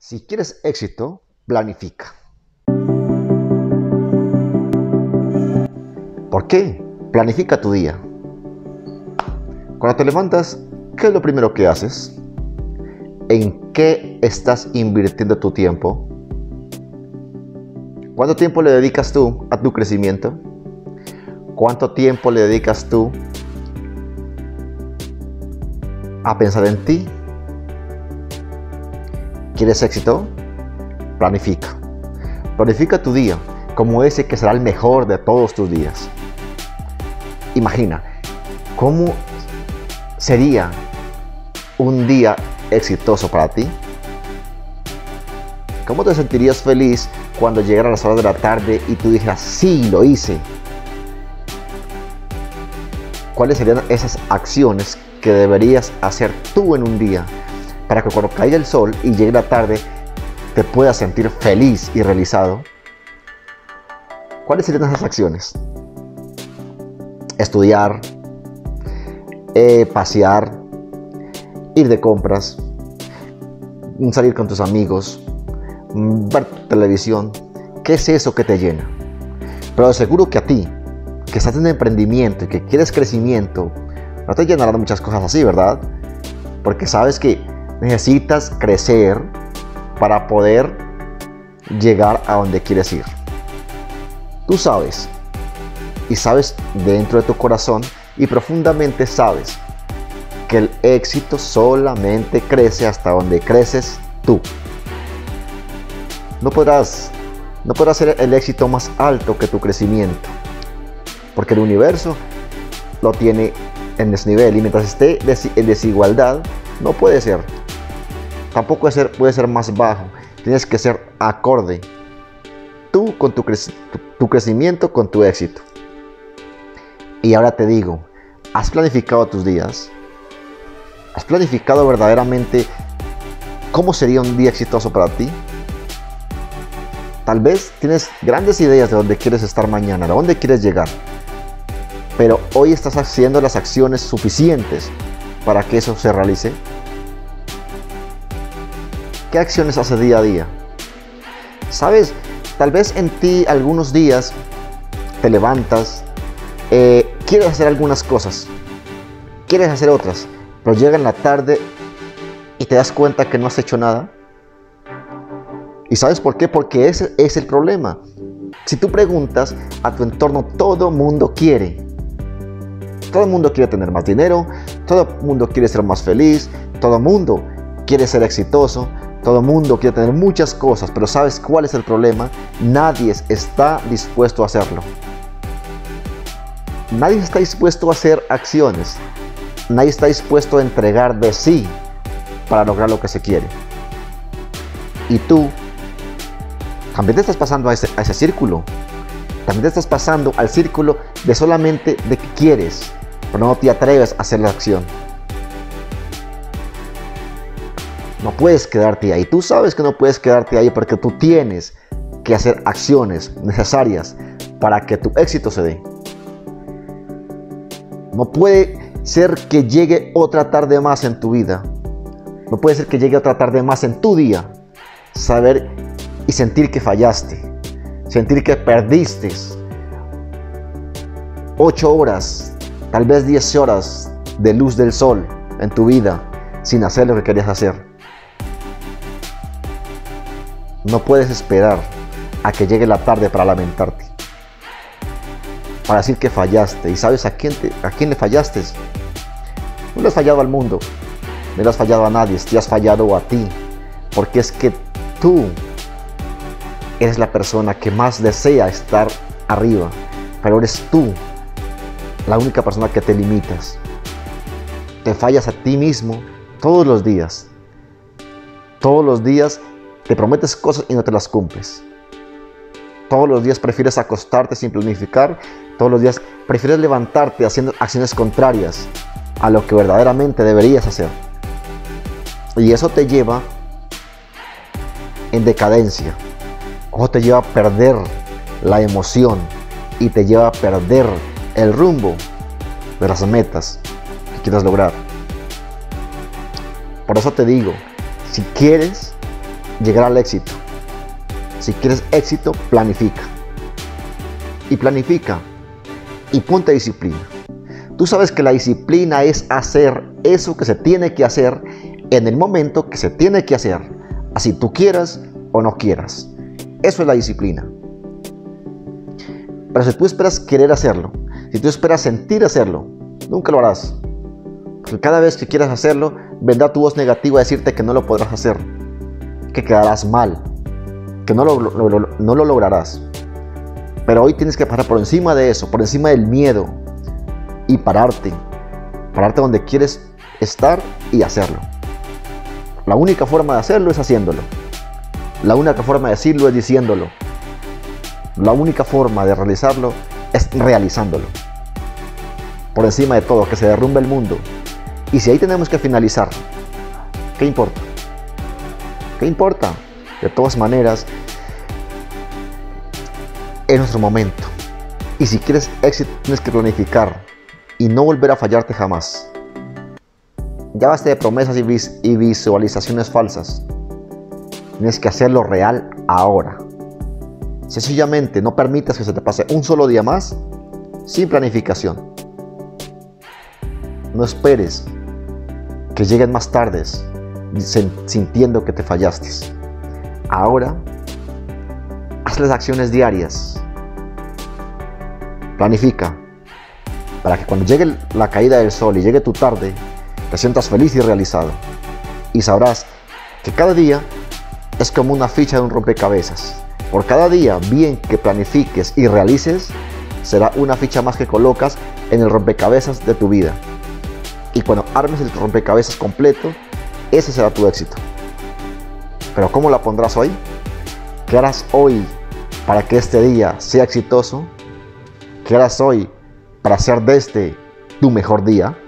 Si quieres éxito, planifica. ¿Por qué? Planifica tu día. Cuando te levantas, ¿qué es lo primero que haces? ¿En qué estás invirtiendo tu tiempo? ¿Cuánto tiempo le dedicas tú a tu crecimiento? ¿Cuánto tiempo le dedicas tú a pensar en ti? ¿Quieres éxito? Planifica. Planifica tu día como ese que será el mejor de todos tus días. Imagina, ¿cómo sería un día exitoso para ti? ¿Cómo te sentirías feliz cuando llegaran las horas de la tarde y tú dijeras, sí, lo hice? ¿Cuáles serían esas acciones que deberías hacer tú en un día para que cuando caiga el sol y llegue la tarde te puedas sentir feliz y realizado? ¿Cuáles serían esas acciones? Estudiar, pasear, ir de compras, salir con tus amigos, ver televisión. ¿Qué es eso que te llena? Pero seguro que a ti, que estás en emprendimiento y que quieres crecimiento, no te llenarán muchas cosas así, ¿verdad? Porque sabes que necesitas crecer para poder llegar a donde quieres ir. Tú sabes, y sabes dentro de tu corazón y profundamente sabes que el éxito solamente crece hasta donde creces tú. No podrás ser el éxito más alto que tu crecimiento, porque el universo lo tiene en desnivel y mientras esté en desigualdad no puede ser. Tampoco puede ser más bajo. Tienes que ser acorde tú con tu crecimiento, con tu éxito. Y ahora te digo, ¿has planificado tus días? ¿Has planificado verdaderamente cómo sería un día exitoso para ti? Tal vez tienes grandes ideas de dónde quieres estar mañana, de dónde quieres llegar. Pero hoy estás haciendo las acciones suficientes para que eso se realice. ¿Qué acciones haces día a día? ¿Sabes? Tal vez en ti algunos días te levantas, quieres hacer algunas cosas, quieres hacer otras, pero llega en la tarde y te das cuenta que no has hecho nada. ¿Y sabes por qué? Porque ese es el problema. Si tú preguntas a tu entorno, todo mundo quiere. Todo el mundo quiere tener más dinero, todo el mundo quiere ser más feliz, todo el mundo quiere ser exitoso, todo el mundo quiere tener muchas cosas, pero ¿sabes cuál es el problema? Nadie está dispuesto a hacerlo. Nadie está dispuesto a hacer acciones. Nadie está dispuesto a entregar de sí para lograr lo que se quiere. Y tú también te estás pasando a ese círculo. También te estás pasando al círculo de solamente de que quieres, pero no te atreves a hacer la acción. No puedes quedarte ahí. Tú sabes que no puedes quedarte ahí porque tú tienes que hacer acciones necesarias para que tu éxito se dé. No puede ser que llegue otra tarde más en tu vida. No puede ser que llegue otra tarde más en tu día. Saber y sentir que fallaste. Sentir que perdiste 8 horas, tal vez 10 horas de luz del sol en tu vida sin hacer lo que querías hacer. No puedes esperar a que llegue la tarde para lamentarte, para decir que fallaste. ¿Y sabes a quién le fallaste? No le has fallado al mundo, no le has fallado a nadie, te has fallado a ti, porque es que tú eres la persona que más desea estar arriba, pero eres tú la única persona que te limitas. Te fallas a ti mismo todos los días. Todos los días te prometes cosas y no te las cumples. Todos los días prefieres acostarte sin planificar. Todos los días prefieres levantarte haciendo acciones contrarias a lo que verdaderamente deberías hacer. Y eso te lleva en decadencia. O te lleva a perder la emoción y te lleva a perder el rumbo de las metas que quieras lograr. Por eso te digo, si quieres llegar al éxito. Si quieres éxito, planifica. Y planifica. Y ponte disciplina. Tú sabes que la disciplina es hacer eso que se tiene que hacer en el momento que se tiene que hacer, así tú quieras o no quieras. Eso es la disciplina. Pero si tú esperas querer hacerlo, si tú esperas sentir hacerlo, nunca lo harás. Porque cada vez que quieras hacerlo, vendrá tu voz negativa a decirte que no lo podrás hacer, que quedarás mal, que no lo lograrás. Pero hoy tienes que pasar por encima de eso, por encima del miedo, y pararte donde quieres estar y hacerlo. La única forma de hacerlo es haciéndolo. La única forma de decirlo es diciéndolo. La única forma de realizarlo es realizándolo. Por encima de todo, que se derrumbe el mundo. Y si ahí tenemos que finalizar, ¿qué importa? ¿Qué importa? De todas maneras, es nuestro momento. Y si quieres éxito, tienes que planificar y no volver a fallarte jamás. Ya basta de promesas y visualizaciones falsas. Tienes que hacerlo real ahora. Sencillamente no permitas que se te pase un solo día más sin planificación. No esperes que lleguen más tardes sintiendo que te fallaste. Ahora, haz las acciones diarias. Planifica para que cuando llegue la caída del sol y llegue tu tarde, te sientas feliz y realizado. Y sabrás que cada día es como una ficha de un rompecabezas. Por cada día bien que planifiques y realices, será una ficha más que colocas en el rompecabezas de tu vida. Y cuando armes el rompecabezas completo, ese será tu éxito. Pero ¿cómo la pondrás hoy? ¿Qué harás hoy para que este día sea exitoso? ¿Qué harás hoy para hacer de este tu mejor día?